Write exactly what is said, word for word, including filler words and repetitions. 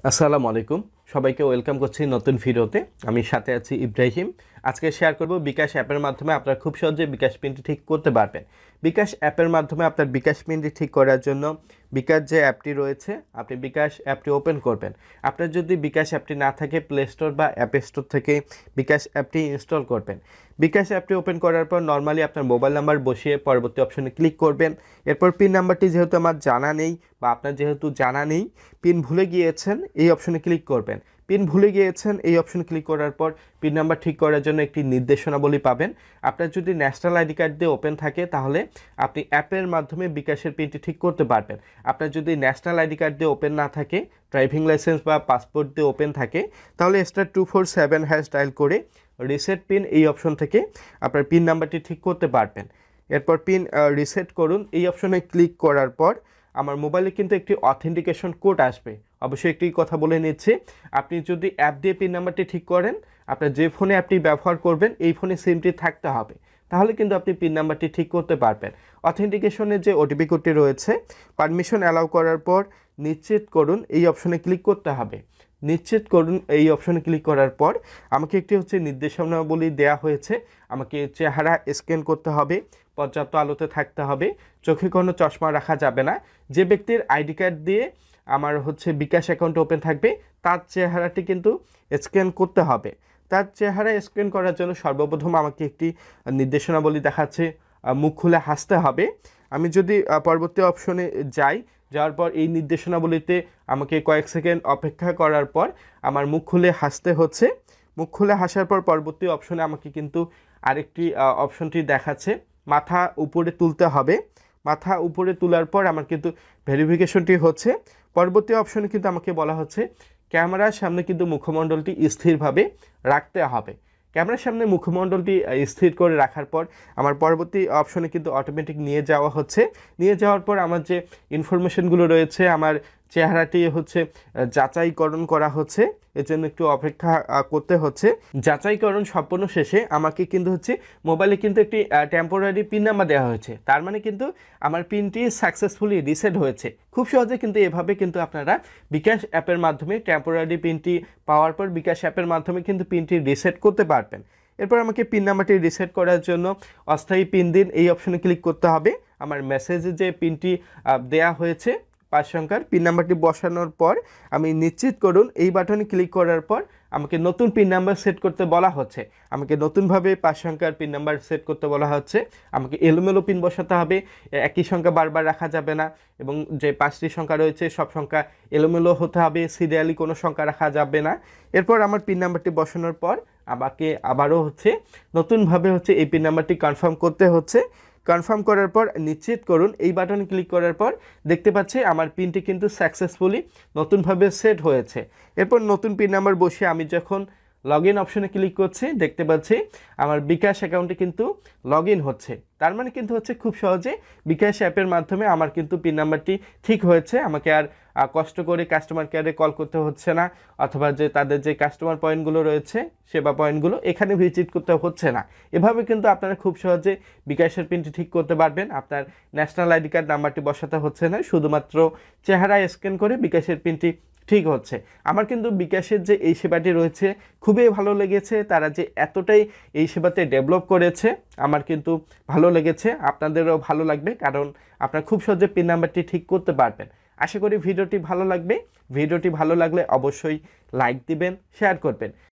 আসসালামু আলাইকুম সবাইকে ওয়েলকাম করছি নতুন ভিডিওতে। আমি সাথে আছি ইব্রাহিম। আজকে শেয়ার করব বিকাশ অ্যাপের মাধ্যমে আপনারা খুব সহজে বিকাশ পিনটি ঠিক করতে পারবেন। বিকাশ অ্যাপের মাধ্যমে আপনার বিকাশ পিনটি ঠিক করার জন্য বিকাশ যে অ্যাপটি রয়েছে আপনি বিকাশ অ্যাপটি ওপেন করবেন। আপনার যদি বিকাশ অ্যাপটি না থাকে প্লে স্টোর বা অ্যাপ স্টোর থেকে বিকাশ অ্যাপটি ইনস্টল করবেন। বিকাশ অ্যাপটি ওপেন করার পর নর্মালি আপনার মোবাইল নাম্বার বসিয়ে পরবর্তী অপশনে ক্লিক করবেন। এরপর পিন নাম্বারটি যেহেতু আমার জানা নেই বা আপনার যেহেতু জানা নেই, পিন ভুলে গিয়েছেন, এই অপশনে ক্লিক করবেন। পিন ভুলে গিয়েছেন এই অপশনে ক্লিক করার পর পিন নাম্বার ঠিক করার জন্য একটি নির্দেশনাবলী পাবেন। আপনার যদি ন্যাশনাল আইডি কার্ড দিয়ে ওপেন থাকে তাহলে আপনি অ্যাপের মাধ্যমে বিকাশের পিনটি ঠিক করতে পারবেন। আপনার যদি ন্যাশনাল আইডি কার্ড দিয়ে ওপেন না থাকে, ড্রাইভিং লাইসেন্স বা পাসপোর্ট দিয়ে ওপেন থাকে, তাহলে star two four seven hash dial করে রিসেট পিন এই অপশন থেকে আপনার পিন নাম্বারটি ঠিক করতে পারবেন। এরপর পিন রিসেট করুন এই অপশনে ক্লিক করার পর আমার মোবাইলে কিন্তু একটি অথেন্টিকেশন কোড আসবে। অবশ্যই একটি কথা বলে নিচ্ছি, আপনি যদি অ্যাপ দিয়ে পিন নাম্বারটি ঠিক করেন, আপনার যে ফোনে অ্যাপটি ব্যবহার করবেন এই ফোনে সিমটি থাকতে হবে, তাহলে কিন্তু আপনি পিন নাম্বারটি ঠিক করতে পারবেন। অথেন্টিকেশনের যে ওটিপি কোডটি রয়েছে পারমিশন অ্যালাউ করার পর নিশ্চিত করুন এই অপশনে ক্লিক করতে হবে। নিশ্চিত করুন এই অপশনে ক্লিক করার পর আমাকে একটি হচ্ছে নির্দেশনাবলী দেওয়া হয়েছে। আমাকে চেহারা স্ক্যান করতে হবে, পর্যাপ্ত আলোতে থাকতে হবে, চোখে কোনো চশমা রাখা যাবে না। যে ব্যক্তির আইডি কার্ড দিয়ে আমার হচ্ছে বিকাশ অ্যাকাউন্ট ওপেন থাকবে তার চেহারাটি কিন্তু স্ক্যান করতে হবে। তার চেহারা স্ক্যান করার জন্য সর্বপ্রথম আমাকে একটি নির্দেশনাবলী দেখাচ্ছে, মুখ খুলে হাসতে হবে। আমি যদি পরবর্তী অপশনে যাই, যাওয়ার পর এই নির্দেশনাবলীতে আমাকে কয়েক সেকেন্ড অপেক্ষা করার পর আমার মুখ খুলে হাসতে হচ্ছে। মুখ খুলে হাসার পর পরবর্তী অপশনে আমাকে কিন্তু আরেকটি অপশনটি দেখাচ্ছে, মাথা উপরে তুলতে হবে। মাথা উপরে তোলার পর আমার কিন্তু ভেরিফিকেশনটি হচ্ছে। পরবর্তী অপশনে কিন্তু আমাকে বলা হচ্ছে ক্যামেরার সামনে কিন্তু মুখমণ্ডলটি স্থিরভাবে রাখতে হবে। ক্যামেরার সামনে মুখমণ্ডলটি স্থির করে রাখার পর আমার পরবর্তী অপশনে কিন্তু অটোমেটিক নিয়ে যাওয়া হচ্ছে। নিয়ে যাওয়ার পর আমার যে ইনফরমেশনগুলো রয়েছে আমার চেহারাটি হচ্ছে যাচাইকরণ করা হচ্ছে, এর জন্য একটু অপেক্ষা করতে হচ্ছে। যাচাইকরণ সম্পূর্ণ শেষে আমাকে কিন্তু হচ্ছে মোবাইলে কিন্তু একটি টেম্পোরারি পিন নাম্বার দেওয়া হয়েছে, তার মানে কিন্তু আমার পিনটি সাকসেসফুলি রিসেট হয়েছে। খুব সহজে কিন্তু এভাবে কিন্তু আপনারা বিকাশ অ্যাপের মাধ্যমে টেম্পোরারি পিনটি পাওয়ার পর বিকাশ অ্যাপের মাধ্যমে কিন্তু পিনটি রিসেট করতে পারবেন। এরপর আমাকে পিন নাম্বারটি রিসেট করার জন্য অস্থায়ী পিন দিন এই অপশনে ক্লিক করতে হবে। আমার মেসেজে যে পিনটি দেয়া হয়েছে পাঁচ সংখ্যার পিন নাম্বারটি বসানোর পর আমি নিশ্চিত করুন এই বাটনে ক্লিক করার পর আমাকে নতুন পিন নাম্বার সেট করতে বলা হচ্ছে। আমাকে নতুনভাবে পাঁচ সংখ্যার পিন নাম্বার সেট করতে বলা হচ্ছে। আমাকে এলোমেলো পিন বসাতে হবে, একই সংখ্যা বারবার রাখা যাবে না, এবং যে পাঁচটি সংখ্যা রয়েছে সব সংখ্যা এলোমেলো হতে হবে, সিরিয়ালি কোনো সংখ্যা রাখা যাবে না। এরপর আমার পিন নাম্বারটি বসানোর পর আমাকে আবারও হচ্ছে নতুনভাবে হচ্ছে এই পিন নাম্বারটি কনফার্ম করতে হচ্ছে। কনফার্ম করার পর নিশ্চিত করুন এই বাটনে ক্লিক করার পর দেখতে পাচ্ছি আমার পিনটি কিন্তু সাকসেসফুলি নতুনভাবে সেট হয়েছে। এরপর নতুন পিন নাম্বার বসিয়ে আমি যখন লগ ইন অপশনে ক্লিক করছি দেখতে পাচ্ছি আমার বিকাশ অ্যাকাউন্টে কিন্তু লগ ইন হচ্ছে। তার মানে কিন্তু হচ্ছে খুব সহজে বিকাশ অ্যাপের মাধ্যমে আমার কিন্তু পিন নাম্বারটি ঠিক হয়েছে। আমাকে আর কষ্ট করে কাস্টমার কেয়ারে কল করতে হচ্ছে না, অথবা যে তাদের যে কাস্টমার পয়েন্টগুলো রয়েছে সেবা পয়েন্টগুলো এখানে ভিজিট করতে হচ্ছে না। এভাবে কিন্তু আপনারা খুব সহজে বিকাশের পিনটি ঠিক করতে পারবেন। আপনার ন্যাশনাল আইডি কার্ড নাম্বারটি বসাতে হচ্ছে না, শুধুমাত্র চেহারা স্ক্যান করে বিকাশের পিনটি ঠিক হচ্ছে। আমার কিন্তু বিকাশের যে এই সেবাটি রয়েছে খুবই ভালো লেগেছে, তারা যে এতটাই এই সেবাতে ডেভেলপ করেছে আমার কিন্তু ভালো লেগেছে। আপনাদেরও ভালো লাগবে, কারণ আপনারা খুব সহজে পিন নাম্বারটি ঠিক করতে পারবেন। আশা করি ভিডিওটি ভালো লাগবে। ভিডিওটি ভালো লাগলে অবশ্যই লাইক দিবেন, শেয়ার করবেন।